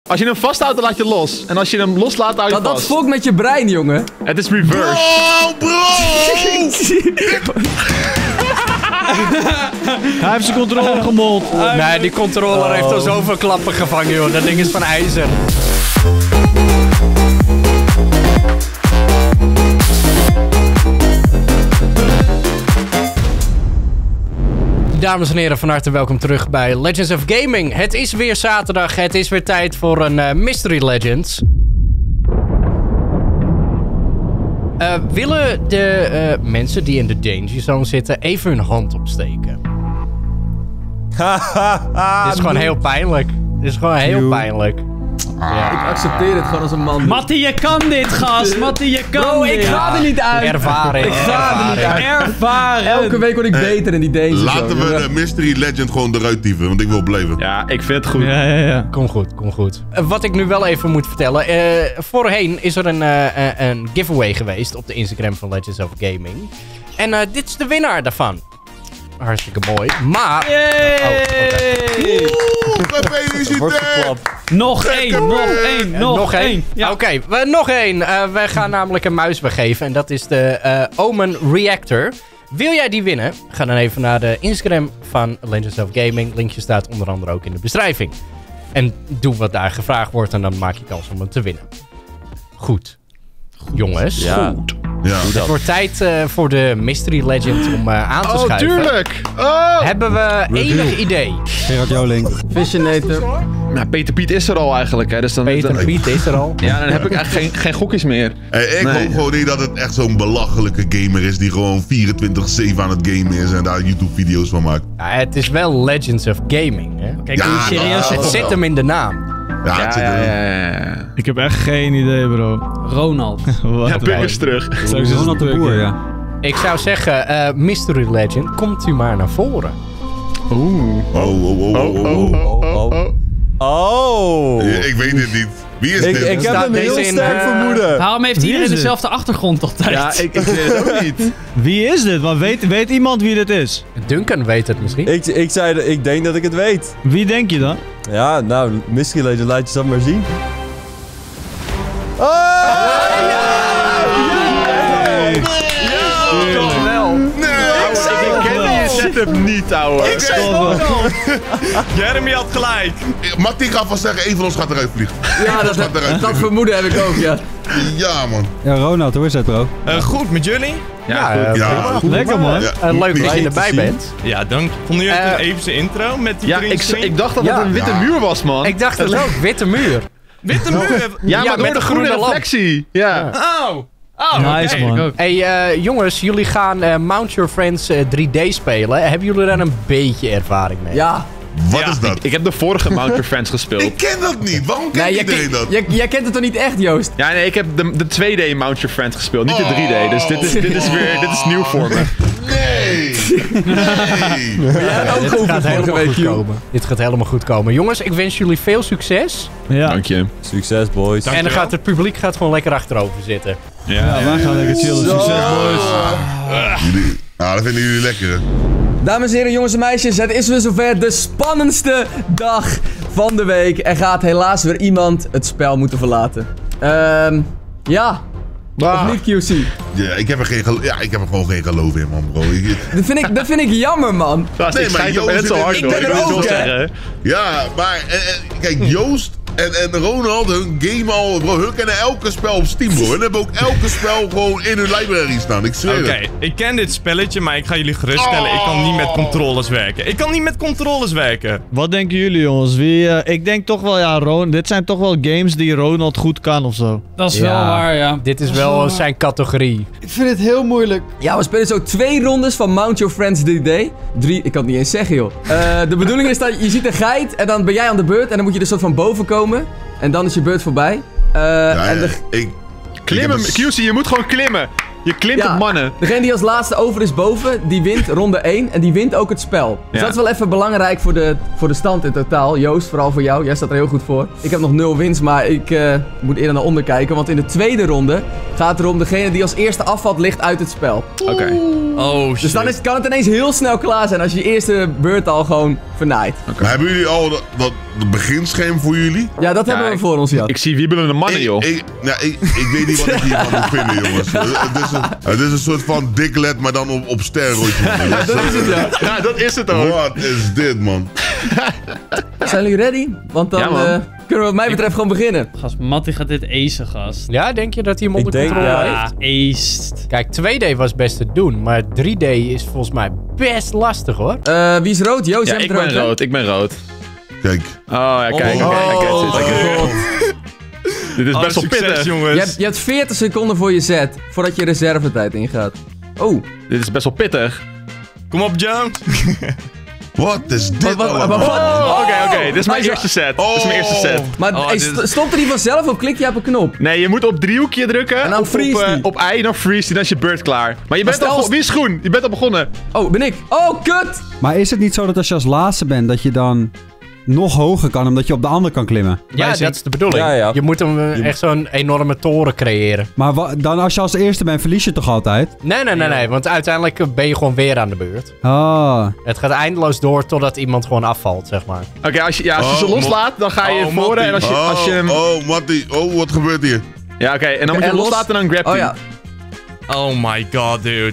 Als je hem vasthoudt, dan laat je los. En als je hem loslaat, hou je vast. Dat fokt met je brein, jongen. Het is reverse. Bro! Hij heeft zijn controller gemold. Nee, die controller heeft al zoveel klappen gevangen, joh. Dat ding is van ijzer. Dames en heren, van harte welkom terug bij Legends of Gaming. Het is weer zaterdag, het is weer tijd voor een Mystery Legends. Willen de mensen die in de Danger Zone zitten even hun hand opsteken? Dit is gewoon heel pijnlijk. Dit is gewoon heel pijnlijk. Ja. Ik accepteer het gewoon als een man. Mattie, je kan dit, gast. Mattie, je kan dit. Ik ga er niet uit. Ervaring. Ik ga er niet uit. Ervaren. Elke week word ik beter in die Danger Zone. Laten we de Mystery Legend gewoon eruit dieven, want ik wil blijven. Ja, ik vind het goed. Ja. Kom goed, kom goed. Wat ik nu wel even moet vertellen. Voorheen is er een giveaway geweest op de Instagram van Legends of Gaming. En dit is de winnaar daarvan. Hartstikke mooi. Maar... Gefeliciteerd! Nog één. Ja. Oké, nog één. We gaan namelijk een muis weggeven. En dat is de Omen Reactor. Wil jij die winnen? Ga dan even naar de Instagram van Legends of Gaming. Linkje staat onder andere ook in de beschrijving. En doe wat daar gevraagd wordt en dan maak je kans om hem te winnen. Goed. Jongens. Ja. Goed. Ja. Het wordt tijd voor de Mystery Legend om aan te schuiven. Tuurlijk! Oh! Hebben we enig idee? Gerard Joling. Visionator. Nou, Peter Piet is er al eigenlijk, hè. Dus dan, Peter Piet is er al. Ja, dan heb ik eigenlijk geen gokjes meer. Hey, ik hoop gewoon niet dat het echt zo'n belachelijke gamer is die gewoon 24/7 aan het gamen is en daar YouTube-video's van maakt. Ja, het is wel Legends of Gaming, hè? Kijk, Ja, serieus. nou, Het zit hem in de naam. Ja, het zit erin. Ik heb echt geen idee, bro. Ronald. Wat? Ja, Puk is terug. Ronald de Boer, ja. Ik zou zeggen, Mystery Legend, komt u maar naar voren. Oh. Ik weet het niet. Wie is dit? Ik heb een heel sterk vermoeden. Waarom heeft iedereen dezelfde achtergrond altijd? Ja, ik weet het ook niet. Wie is dit? Maar weet iemand wie dit is? Duncan weet het misschien. Ik denk dat ik het weet. Wie denk je dan? Ja, nou, Mystery Legend, laat je dat maar zien. Toch wel. Ik ken die setup niet, ouwe. Jeremy had gelijk. Mattie gaat van zeggen, één van ons gaat eruit vliegen. Ja, dat vermoeden heb ik ook, ja. Ja, man. Ja, Ronald, hoe is het, bro? Goed, met jullie? Ja, Goed. Lekker, man. leuk dat je erbij bent. Ja, dank. Vonden jullie het een epische intro met die Ja, green screen? ik dacht dat het een witte muur was, man. Ik dacht het ook, witte muur. Witte muur? Ja, maar door met de de groene groene lamp. reflectie. Ja. Nice, oké. man. Hey, jongens, jullie gaan Mount Your Friends 3D spelen. Hebben jullie daar een beetje ervaring mee? Ja. Wat is dat? Ik heb de vorige Mount Your Friends gespeeld. Ik ken dat niet. Waarom kent iedereen dat? Jij kent het toch niet echt, Joost? Ja, nee, ik heb de 2D Mount Your Friends gespeeld, niet de 3D. Dus dit is nieuw voor me. Nee. Dit gaat helemaal goed komen. Dit gaat helemaal goed komen. Jongens, ik wens jullie veel succes. Ja. Dank je. Succes, boys. En dan gaat het publiek gewoon lekker achterover zitten. Ja, wij gaan lekker chillen. Succes, boys. Dat vinden jullie lekker, hè? Dames en heren, jongens en meisjes, het is weer zover. De spannendste dag van de week. Er gaat helaas weer iemand het spel moeten verlaten. Ja. Of niet, QC? Ja, ik heb er gewoon geen geloof in, man, bro. Dat vind ik jammer, man. Nee, Ik maar schijt op Joost net zo zit- hard ik door. ben er Ik wil ook, het wel hè. zeggen. Ja, maar kijk, Joost en Ronald, hun game al, bro, hun kennen elke spel op Steam, bro. Hun hebben ook elke spel gewoon in hun library staan, ik zweer Oké, het. ik ken dit spelletje, maar ik ga jullie geruststellen. Ik kan niet met controllers werken. Wat denken jullie, jongens? Ik denk toch wel, ja, dit zijn toch wel games die Ronald goed kan of zo. Dat is wel waar, ja. Dit is wel zijn categorie. Ik vind het heel moeilijk. Ja, we spelen zo 2 rondes van Mount Your Friends 3D. Ik kan het niet eens zeggen, joh. De bedoeling is dat je ziet een geit en dan ben jij aan de beurt en dan moet je er soort van boven komen. En dan is je beurt voorbij. Klimmen, QC, je moet gewoon klimmen. Je klimt op mannen. Degene die als laatste over is boven, die wint ronde 1 en die wint ook het spel. Dus Ja. dat is wel even belangrijk voor de stand in totaal. Joost, vooral voor jou. Jij staat er heel goed voor. Ik heb nog 0 winst, maar ik moet eerder naar onder kijken. Want in de tweede ronde gaat het erom degene die als eerste afvalt ligt uit het spel. Oké. Oh shit. Dus dan kan het ineens heel snel klaar zijn als je je eerste beurt al gewoon vernaait. Maar hebben jullie al dat beginscherm voor jullie? Ja, dat hebben we voor ons, Jan. Ik zie wiebelende mannen, joh. Ik weet niet wat ik hiervan moet vinden, jongens. Het is een soort van diklet, maar dan op steroids. Dat is het, ja. Ja, dat is het ook. Wat is dit, man? Zijn jullie ready? Want dan Ja, man. kunnen we wat mij betreft gewoon beginnen. Gast, Matty gaat dit acen, gast. Ja, denk je dat hij hem onder Ik denk, controle ja. heeft? Aced. Kijk, 2D was best te doen, maar 3D is volgens mij best lastig, hoor. Wie is rood? Joost, Ja, jij ik bent ben hè? rood. Ik ben rood. Kijk. Oh, ja, kijk. Oh. Dit is best wel succes, pittig. jongens. Je hebt 40 seconden voor je set, voordat je reservetijd ingaat. Oh, Dit is best wel pittig. Kom op, Jones. Wat is dit allemaal? Oké. Dit is mijn eerste set. Dit is mijn eerste set. Maar Oh, hey, dit is- stopt er die vanzelf of klik je op een knop? Nee, je moet op driehoekje drukken. En dan op, freeze die. op I, dan freeze die, dan is je beurt klaar. Maar je bent stel al... als- Wie is groen? Je bent al begonnen. Oh, ben ik? Oh, kut! Maar is het niet zo dat als je als laatste bent, dat je dan nog hoger kan, omdat je op de ander kan klimmen? Ja, dat is de bedoeling. Ja, ja. Je moet hem echt zo'n enorme toren creëren. Maar dan als je als eerste bent, verlies je toch altijd? Nee, want uiteindelijk ben je gewoon weer aan de beurt. Oh. Het gaat eindeloos door totdat iemand gewoon afvalt, zeg maar. Oké, als je ze loslaat, dan ga je Oh, voor. Mattie. En als je hem... Mattie. Oh, wat gebeurt hier? Ja, oké. En dan moet je En hem los- loslaten en dan grab Oh hij. ja, Oh my god, dude.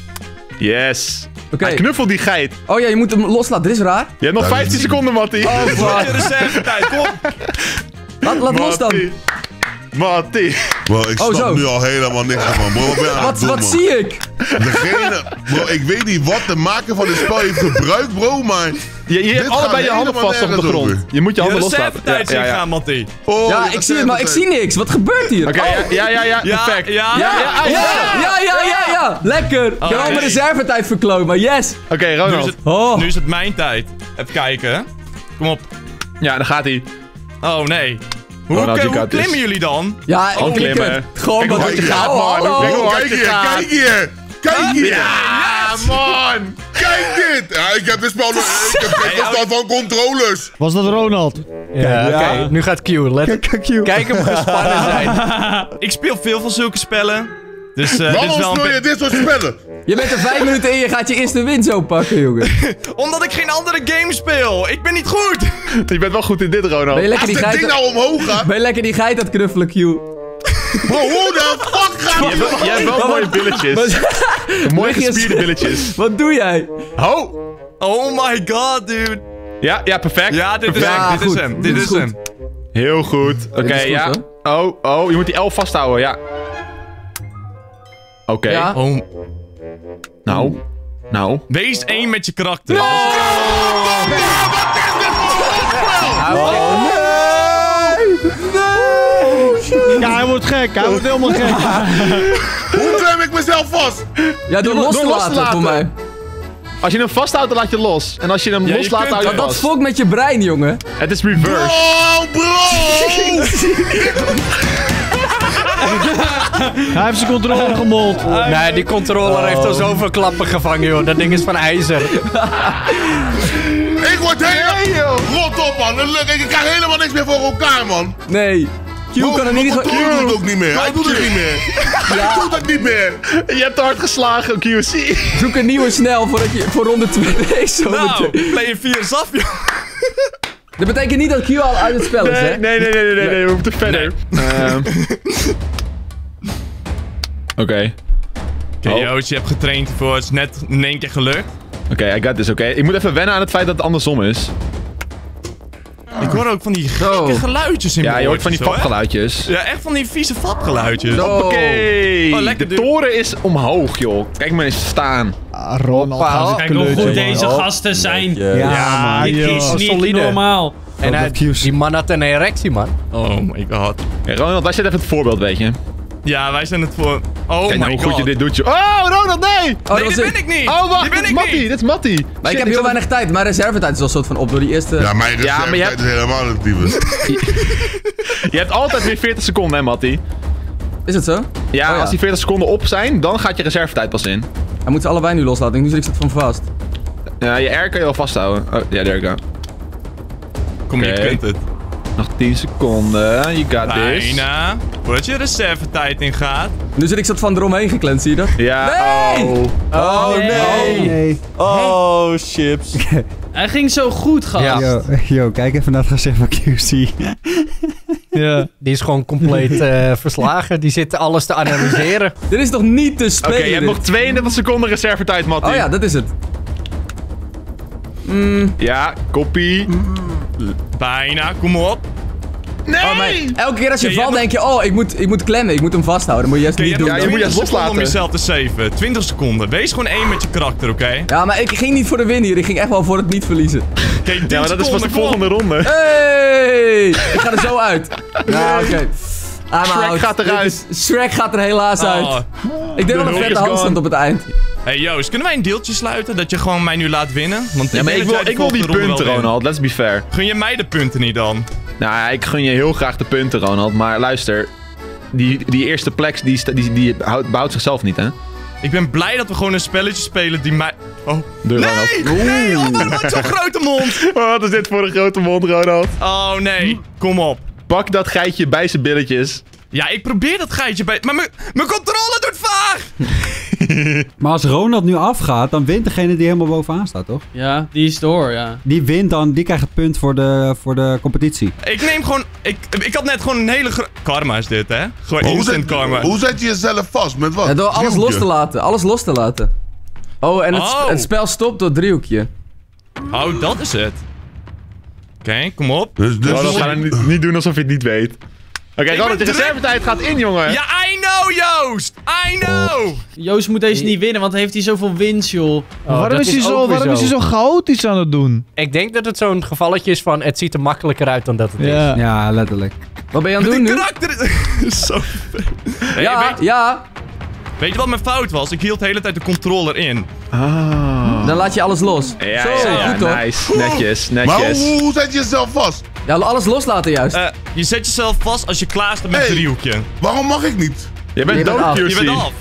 Yes. oké. Hij knuffelt die geit. Oh ja, je moet hem loslaten, dit is raar. Je hebt nog Ja, 15 seconden, Mattie. Oh, Wat je fuck. reservetijd, kom. Laat los dan. Mattie. Bro, ik Oh, snap zo. nu al helemaal niks van. Bro, wat ben je aan het doen, Wat man? zie ik? Degene... Bro, ik weet niet wat de maker van dit spel heeft gebruikt, bro, maar... Je hebt Dit allebei gaat je handen helemaal vast op de nergens grond. over. Je moet je Je handen loslaten. reservetijd zien gaan, Mattie. Oh, Ja, dat ik is zie het, maar ik zie niks. Wat gebeurt hier? Oké, Oh. ja, Ja, perfect. ja. Ja. Lekker. Ik heb al mijn reservetijd verkloot, maar yes. Oké, Nu is, Ronald. het, Oh. nu is het mijn tijd. Even kijken. Kom op. Ja, daar gaat hij. Oh nee. Hoe, Ronald, you hoe got this. klimmen jullie dan? Ja, Gewoon ik klik klimmen. het. Gewoon Kijk hoe wat hard je je gaat, gaat. man. Hallo. Kijk hoe hard Kijk je hier, gaat. kijk hier! Kijk hier! Ja, man. Kijk dit! Ja, ik heb dit spel nog... Ik heb geen verstand van controllers! Was dat Ronald? Ja, oké. Nu gaat Q. Kijk hem gespannen zijn. Ik speel veel van zulke spellen. Dus dit is Waarom wel speel je een dit soort spellen? Je bent er 5 minuten in, je gaat je eerste win zo pakken, jongen. Omdat ik geen andere game speel. Ik ben niet goed. Je bent wel goed in dit, Ronald. Ben je lekker Als die dit ding geit... nou omhoog gaat... Ben je lekker die geit aan het knuffelen, Q? Bro, hoe de fuck gaat Je dit? hebt wel mooie billetjes. Mooie Leg je- gespierde billetjes. Wat doe jij? Ho. Oh my god, dude. Ja, perfect. Ja, dit is Perfect. hem. Dit goed. is hem. Dit Dit is is goed. hem. Heel goed. Oké, is goed, ja. Oh, je moet die L vasthouden, ja. Oké. Ja. Oh, Nou. wees één met je karakter. Ja, hij wordt gek. Hij wordt helemaal gek. Hoe klem ik mezelf vast? Ja, door Door los te los te laten, laten. voor mij. Als je hem vasthoudt, dan laat je los. En als je hem Ja, je loslaat, kunt- hou je Dat vast. fokt met je brein, jongen. Het is reverse. Oh, bro! Hij heeft zijn controle gemold. Nee, die controller heeft al zoveel klappen gevangen, joh. Dat ding is van ijzer. Ik word helemaal... Rot op, man. Ik krijg helemaal niks meer voor elkaar, man. Nee. Q kan er niet... Hij doet het ook niet meer. Hij doet het niet meer. Hij doet het niet meer. Je hebt te hard geslagen, QC. Zoek een nieuwe snel voordat je voor ronde 2 race. Nou, player 4 is af, joh. Dat betekent niet dat Q al uit het spel is, hè? Nee, we moeten verder. Oké, Oké, Joost, je hebt getraind hiervoor. Het is net in één keer gelukt. I got this, oké. Ik moet even wennen aan het feit dat het andersom is. Ik hoor ook van die Zo. gekke geluidjes in Ja, mijn je hoort van die oortjes, hoor. fapgeluidjes. Ja, echt van die vieze fapgeluidjes. Zo. Oké, Oh, lekker, de dude. toren is omhoog, joh. Kijk maar eens staan. Ronald gaat zijn Kijk hoe kleurtje, goed man. deze gasten zijn. Ja, Dit joh. is niet solide. normaal. En dat Q's. die man had een erectie, man. Oh my god. Oké, Ronald, wij zetten even het voorbeeld, weet je. Ja, wij zijn het voor... Oh Kijk my nou hoe god. goed je dit doet, joh. Oh, Ronald, nee! Oh, Nee, dit ben ik niet. Oh, wacht, dit ben dit is ik Mattie. niet. Dit is Mattie. Maar ik heb heel weinig tijd. Mijn reservetijd is al soort van op door die eerste... Ja, mijn Ja, maar je reservetijd is helemaal een tyfus. Je hebt altijd weer 40 seconden, hè, Mattie? Is het zo? Ja, Oh, ja. als die 40 seconden op zijn, dan gaat je reservetijd pas in. Hij moet ze allebei nu loslaten. Nu zit ik van vast. Ja, je R kan je wel vasthouden. Oh, ja, there you go. Kom, je Oké. kunt het. Nog 10 seconden. You got this. Bijna. Voordat je reservetijd ingaat. Nu zit ik zat van eromheen geklemd, zie je dat? Ja, Nee! oh. Nee. Oh, chips. Hij ging zo goed, gast. Yo, kijk even naar het gezicht van QC. Ja. Die is gewoon compleet verslagen. Die zit alles te analyseren. Dit is toch niet te spelen? Oké, je hebt nog 32 seconden reservetijd, Mattie. Oh ja, dat is het. Ja, koppie. Bijna, kom op. Nee! Oh, maar elke keer als je Ja, valt, jij denk je, oh, ik moet klemmen, ik moet hem vasthouden. Dat moet je juist Oké, niet je doen. hebt nog je moet 20 je seconden om loslaten. jezelf te saven. 20 seconden. Wees gewoon één met je karakter, oké? Ja, maar ik ging niet voor de win hier. Ik ging echt wel voor het niet verliezen. Oké, 10 Ja, maar dat is pas de seconden, kom op. volgende ronde. Hey! Ik ga er zo uit. Ja, oké. Shrek gaat eruit. Shrek gaat er helaas uit. Oh. Ik denk dat een hoek vette is handstand gone. op het eind. Hey Joost, kunnen wij een deeltje sluiten? Dat je gewoon mij nu laat winnen? Want Ja, maar denk dat jij de ik wil die volgende ronde punten, wel wint. Ronald. Let's be fair. Gun je mij de punten niet dan? Nou ja, ik gun je heel graag de punten, Ronald. Maar luister, die eerste plek die bouwt zichzelf niet, hè? Ik ben blij dat we gewoon een spelletje spelen die mij... Oh. Doe, Ronald. Nee, oh, wat maakt zo'n grote mond? Wat is dit voor een grote mond, Ronald? Oh nee, kom op. Pak dat geitje bij zijn billetjes. Ja, ik probeer dat geitje bij... Maar mijn controle doet vaag! Maar als Ronald nu afgaat, dan wint degene die helemaal bovenaan staat, toch? Ja, die is door, ja. Die wint dan, die krijgt het punt voor de competitie. Ik neem gewoon... Ik had net gewoon een hele... Karma is dit, hè? Gewoon instant karma. Hoe zet je jezelf vast? Met wat? Ja, door alles Driehoekje? los te laten. Alles los te laten. Oh, en Oh. het spel stopt door het driehoekje. Oh, dat is het. Oké, kom op. Dus Ronald, ga niet doen alsof je het niet weet. Oké, Ronald, de ben reservetijd gaat in, jongen. Ja, I know, Joost! I know! Joost moet deze niet winnen, want heeft hij zoveel wins, joh. Waarom is hij zo chaotisch aan het doen? Ik denk dat het zo'n gevalletje is van het ziet er makkelijker uit dan dat het is. Ja. Ja, letterlijk. Wat ben je aan het Die doen nu? karakter is zo vet. Hey, Ja, ja. weet je wat mijn fout was? Ik hield de hele tijd de controller in. Dan laat je alles los. Ja, Zo, ja, goed toch? nice. Netjes, Maar netjes. hoe zet je jezelf vast? Ja, alles loslaten juist. Je zet jezelf vast als je klaar staat met Hey. het driehoekje. Waarom mag ik niet? Je bent Je bent dood, af. QC. Je bent af.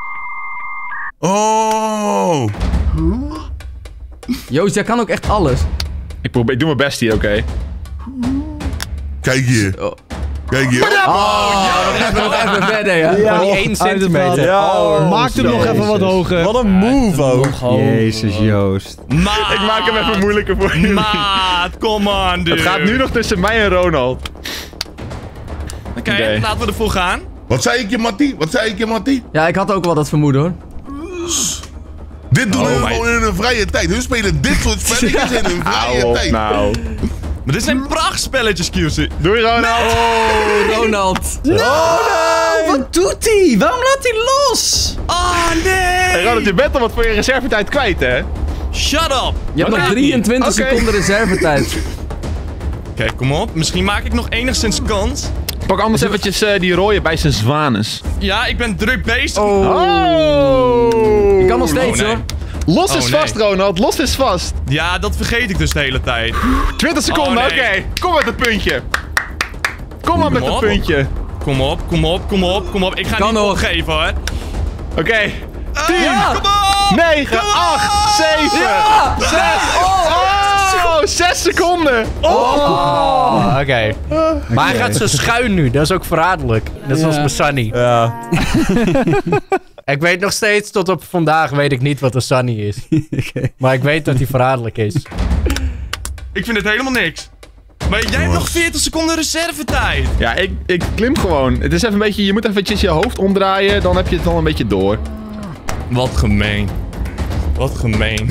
Oh. Joost, jij kan ook echt alles. Ik doe mijn best hier, oké? Kijk hier. Oh. Kijk hier. Nog even verder, ja. Van die 1 centimeter. Ja, Maak hem nog even wat hoger. Wat een move ook. Jezus, Joost. Maat, Ik maak hem even moeilijker voor jullie. Maat, come on, dude. Het gaat nu nog tussen mij en Ronald. Oké, Oké. laten we ervoor gaan. Wat zei ik je, Mattie? Wat zei ik je, Mattie? Ja, ik had ook wel dat vermoeden, hoor. Dit doen hun my- gewoon in hun vrije tijd. Hun spelen dit soort spelletjes in hun Hou vrije op tijd. nou. Maar dit zijn prachtspelletjes, QC. Doei, Ronald. Oh, Ronald. Wat doet hij? Waarom laat hij los? Oh, nee! Hey, Ronald, je bent al wat voor je reservetijd kwijt, hè? Shut up! Je hebt nog 23 Oké. seconden reservetijd. Oké, kom op. Misschien maak ik nog enigszins kans. Pak anders eventjes die rode bij zijn zwanes. Ja, ik ben druk bezig. Oh! Je kan nog steeds, Oh, nee. hoor. Los is Oh, nee. vast, Ronald. Los is vast. Ja, dat vergeet ik dus de hele tijd. 20 seconden, Oh, nee. oké. Kom met het puntje. Kom maar met het op. puntje. Kom op, kom op, kom op, kom op. Ik ga Kan niet nog. opgeven, hoor. Oké. Ja. Kom op! 9, 8, 7, 6. Oh, 6 seconden. Oh, oké. Maar hij gaat zo schuin nu. Dat is ook verraderlijk. Net zoals bij Sunny. Ja. Ik weet nog steeds, tot op vandaag weet ik niet wat een Sunny is. Maar ik weet dat hij verraderlijk is. Ik vind het helemaal niks. Maar jij hebt nog 40 seconden reservetijd. Ja, ik klim gewoon. Het is even een beetje, je moet eventjes je hoofd omdraaien, dan heb je het wel een beetje door. Wat gemeen. Wat gemeen.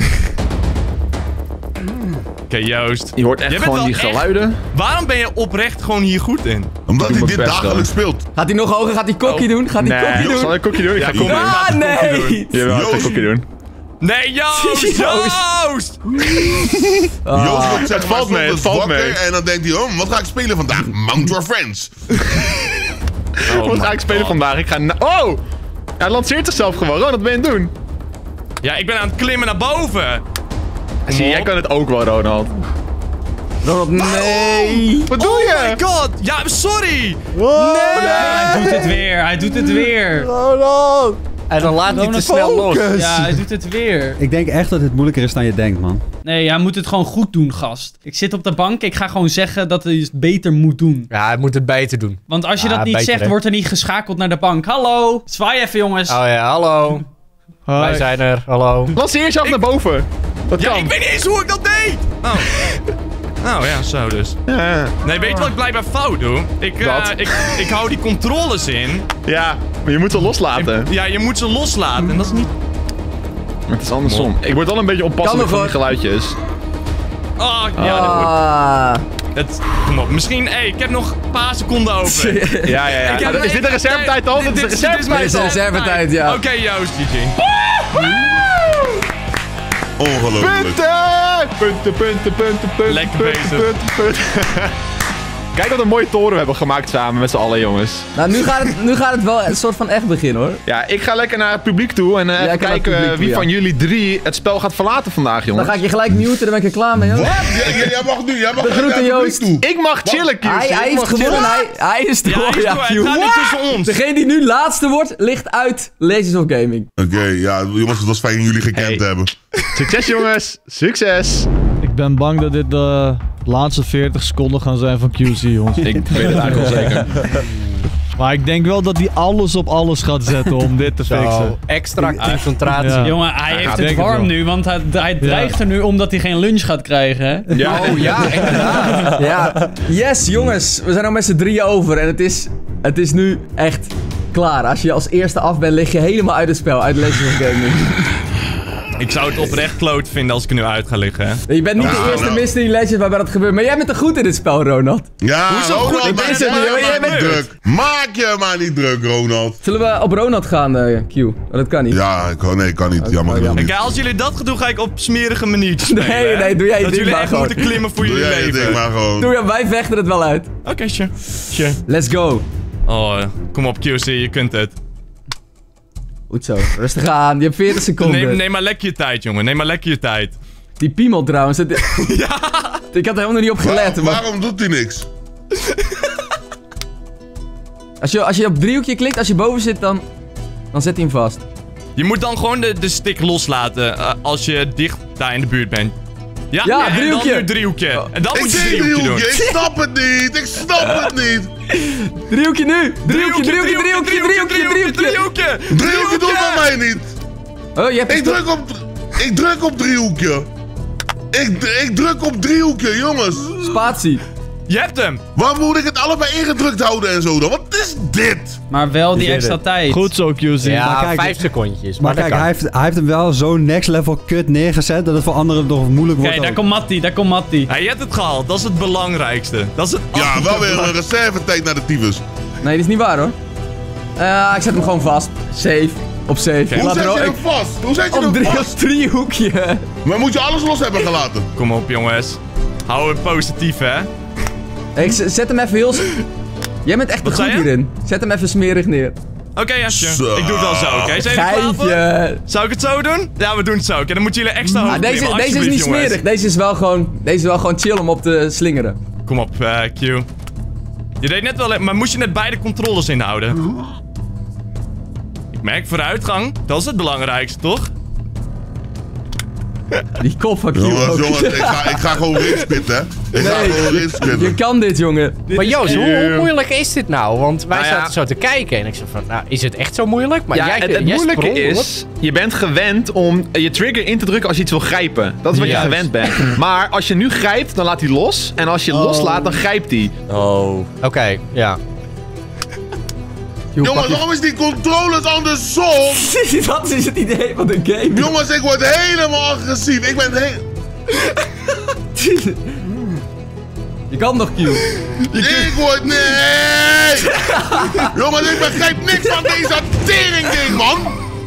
Oké, Joost. Je hoort Jij echt bent gewoon wel die echt- geluiden. Waarom ben je oprecht gewoon hier goed in? Omdat doe hij mijn dit best, dagelijks speelt. Gaat hij nog hoger? Gaat hij kokkie doen? Gaat hij kokkie Nee, doen? zal ik een kokkie doen? Ik ga Ja, kokkie doen. iedereen Ah, gaat een kokkie doen. nee! Jawel, ik ga Joost. kokkie doen. Nee, Joost! Joost. Joost! Joost wordt zeg het maar valt mee, het soms valt wakker mee. en dan denkt hij, oh, wat ga ik spelen vandaag? Mount your friends. Wat ga ik spelen vandaag? Ik ga Oh! Hij lanceert zichzelf gewoon. Ronald, wat ben je aan het doen? Ja, ik ben aan het klimmen naar boven. Zie je, jij kan het ook wel, Ronald. Ronald, nee! Wat doe je? Oh my god! Ja, sorry! Hij doet het weer, hij doet het weer. En dan laat hij te snel los. Ja, hij doet het weer. Ik denk echt dat het moeilijker is dan je denkt, man. Nee, hij moet het gewoon goed doen, gast. Ik zit op de bank, ik ga gewoon zeggen dat hij het beter moet doen. Ja, hij moet het beter doen. Want als je dat niet beter, zegt, hè? wordt er niet geschakeld naar de bank. Hallo, zwaai even, jongens. Oh ja, hallo. Hoi. Wij zijn er, hallo. Lanceer jezelf naar boven. Dat Ja, kan. ik weet niet eens hoe ik dat deed! Oh. Nou ja, zo dus. Ja. Nee, weet je wat ik blijkbaar fout doe? Wat? Ik hou die controles in. Ja, maar je moet ze loslaten. Ja, je moet ze loslaten. En dat is niet... Het is andersom. Ik word al een beetje onpasselijk van die geluidjes. Oh, ja, dat wordt... Kom op, misschien... Hey, ik heb nog een paar seconden over. Ja. Is dit de reservetijd dan? Dit is de reservetijd. Dit is de reservetijd, ja. Oké, Joost, GG. Ongelooflijk. Punten. Lekker bezig. Kijk wat een mooie toren we hebben gemaakt samen met z'n allen, jongens. Nou, nu gaat het wel een soort van echt beginnen, hoor. Ja, ik ga lekker naar het publiek toe en even kan naar het kijken publiek toe, wie ja. van jullie 3 het spel gaat verlaten vandaag, Dan jongens. ga ik je gelijk muten, dan ben ik er klaar mee, hoor. Wat? Jij mag nu, jij mag De groeten, naar het Joost. publiek toe. Ik mag chillen, QC. Hij Ik heeft mag gewonnen, chillen. hij is Ja, door, hij is ja, door. Q. Het gaat niet tussen ons. Degene die nu laatste wordt, ligt uit Legends of Gaming. Oké, ja, jongens, het was fijn jullie gekend te hebben. Succes, jongens. Succes. Ik ben bang dat dit de laatste 40 seconden gaan zijn van QC, jongens. Ik weet het eigenlijk wel zeker. Maar ik denk wel dat hij alles op alles gaat zetten om dit te fixen. Zo, extra concentratie. Ja. Jongen, hij heeft denk het het warm wel. nu, want hij dreigt er nu omdat hij geen lunch gaat krijgen, hè? Ja. Oh ja, inderdaad. Ja. Yes, jongens. We zijn al met z'n drieën over en het is nu echt klaar. Als je als eerste af bent, lig je helemaal uit het spel, uit Legends of Gaming. Ik zou het oprecht kloot vinden als ik er nu uit ga liggen, hè. Je bent niet Ja, de eerste nou. Mystery Legend waarbij dat gebeurt, maar jij bent er goed in dit spel, Ronald. Ja, Hoezo goed? Ronald, Ik maak weet je het niet, maar hoor. Jij bent druk. Maak je maar niet druk, Ronald. Zullen we op Ronald gaan, Q? Oh, dat kan niet. Ja, ik kan niet. Jammer genoeg niet. Kijk, als jullie dat gaan doen, ga ik op smerige maniertjes spelen. Nee, hè. doe jij je dat ding jullie maar echt gewoon. moeten klimmen voor Doe jullie jij je leven. ding maar gewoon. Doe ja, wij vechten het wel uit. Oké, sure. Let's go. Oh, kom op, QC, je kunt het. Goed zo. Rustig aan. Je hebt 40 seconden. Neem maar lekker je tijd, jongen. Neem maar lekker je tijd. Die piemel trouwens. Ik had er helemaal niet op gelet. Maar Waarom doet hij niks? als je op driehoekje klikt, als je boven zit, dan zet hij hem vast. Je moet dan gewoon de stick loslaten als je dicht daar in de buurt bent. Ja, Ja, en driehoekje. dan nu driehoekje. En dan Ik moet je zie driehoekje doen. driehoekje. Ik snap het niet. Ik snap het niet. Driehoekje nu! Driehoekje! Driehoekje doet bij mij niet. Oh, je hebt Ik druk op driehoekje. Ik druk op driehoekje, jongens. spatie. Je hebt hem. Waar moet ik het allebei ingedrukt houden en zo dan? Wat is dit? Maar wel die zit extra het. tijd. Goed zo, QC. Ja, Maar kijk, 5 secondjes. Maar dat kijk, kan. hij heeft hem wel zo next level kut neergezet dat het voor anderen nog moeilijk wordt. Kijk, daar ook. komt Matty. Ja, je hebt het gehaald. Dat is het belangrijkste. Dat is het Ja, wel weer een reservetijd naar de tyfus. Nee, dat is niet waar hoor. Ik zet hem gewoon vast. Safe. Op safe. Hoe Laat zet er je ook- hem vast? Hoe zet je Op hem vast? op driehoekje. Maar moet je alles los hebben gelaten? Kom op, jongens. Hou het positief, hè. Zet hem even heel... Jij bent echt te Wat goed zei je? hierin. Zet hem even smerig neer. Oké, Jasje. Zo. Ik doe het wel zo, oké? Zijn jullie klaar voor? Geintje. Zou ik het zo doen? Ja, we doen het zo. Oké, dan moeten jullie extra hoog Ah, deze klimmen, is niet alsjeblieft, jongens. smerig. Deze is wel gewoon chill om op te slingeren. Kom op, Q. Je deed net wel, maar moest je net beide controles inhouden? Ik merk vooruitgang. Dat is het belangrijkste, toch? Die kop van Q. Jongens, ook. jongens, ik ga gewoon rinspitten, hè. Ik ga gewoon Je rinspitten. kan dit, jongen. Maar Joost, hoe moeilijk is dit nou? Want wij Nou ja. zaten zo te kijken en ik zei van, nou, is het echt zo moeilijk? Maar Ja, jij, het jij moeilijke sprong, is, je bent gewend om je trigger in te drukken als je iets wil grijpen. Dat is wat je Juist. gewend bent. Maar als je nu grijpt, dan laat hij los. En als je loslaat, dan grijpt hij. Oh. Oké, ja. Jongens, waarom is die controllers andersom? Dat is het idee van de game. Jongens, ik word helemaal agressief. Ik ben Je kan nog Q. Ik word... Nee! Jongens, ik begrijp niks van deze tering-ding, man!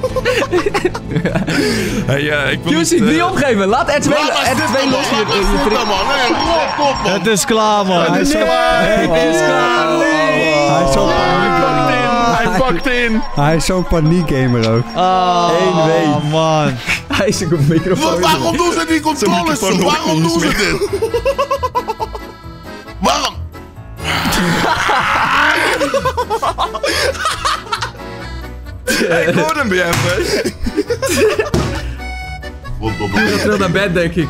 Hey, ik wil Q, zie niet opgeven. Laat R2 Laat maar zitten, man. los. Laat maar zitten, man. Nee, rot op, man. Het is klaar, man. Hij is zo... Het is klaar. Hij is zo Hij pakt in. Hij is zo'n paniekgamer ook. Oh, man. Hij is ook een microfoon. Waarom doen ze die controllers zo? Waarom doen ze dit? Waarom? Ik hoorde hem bij even. Ik ga terug naar bed, denk ik.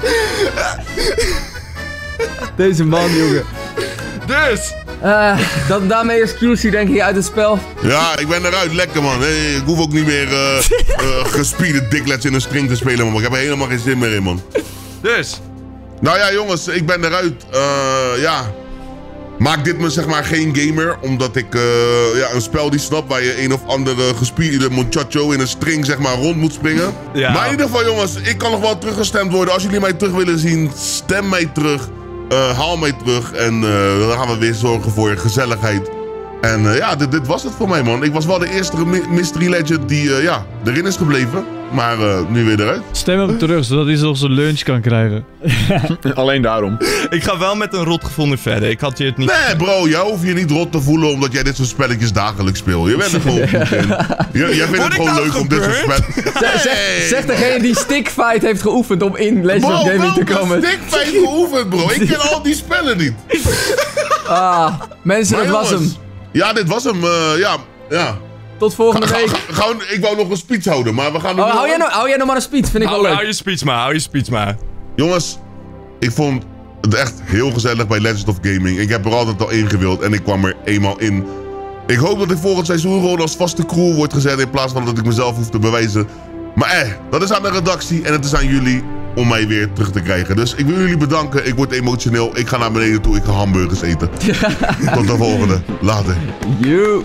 Deze man, jongen. Dus. Daarmee is QC denk ik uit het spel. Ja, ik ben eruit. Lekker, man. Hey, ik hoef ook niet meer gespierde dicklets in een string te spelen, man. Ik heb er helemaal geen zin meer in, man. Dus. Nou ja, jongens. Ik ben eruit. Ja. Maak dit me zeg maar geen gamer. Omdat ik een spel die snap waar je een of andere gespierde muchacho in een string zeg maar rond moet springen. Ja. Maar in ieder geval, jongens. Ik kan nog wel teruggestemd worden. Als jullie mij terug willen zien, stem mij terug. Haal mij terug en dan gaan we weer zorgen voor gezelligheid. En ja, dit was het voor mij, man. Ik was wel de eerste Mystery Legend die erin is gebleven. Maar nu weer eruit. Stem hem terug, zodat hij zelfs een lunch kan krijgen. Alleen daarom. Ik ga wel met een rot gevoel nu verder. Ik had je het niet... Nee, bro, jij hoeft je niet rot te voelen omdat jij dit soort spelletjes dagelijks speelt. Je bent er gewoon goed in. Jij vindt het gewoon leuk om dit soort spelletjes... Zeg degene die Stickfight heeft geoefend om in Legends of Gaming te komen. Bro, Stickfight geoefend, bro. Ik ken al die spellen niet. Mensen, Maar dat was jongens, hem. Ja, dit was hem. Ja. Tot volgende week. Ik wou nog een speech houden, maar we gaan... Hou jij nog maar een speech, vind ik wel leuk. Hou je speech maar. Jongens, ik vond het echt heel gezellig bij Legends of Gaming. Ik heb er altijd al in gewild en ik kwam er eenmaal in. Ik hoop dat ik volgend seizoen gewoon als vaste crew wordt gezet in plaats van dat ik mezelf hoef te bewijzen. Maar dat is aan de redactie en het is aan jullie om mij weer terug te krijgen. Dus ik wil jullie bedanken. Ik word emotioneel. Ik ga naar beneden toe. Ik ga hamburgers eten. Tot de volgende. Later. You.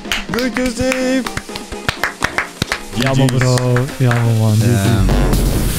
Jammer bro. Jammer man.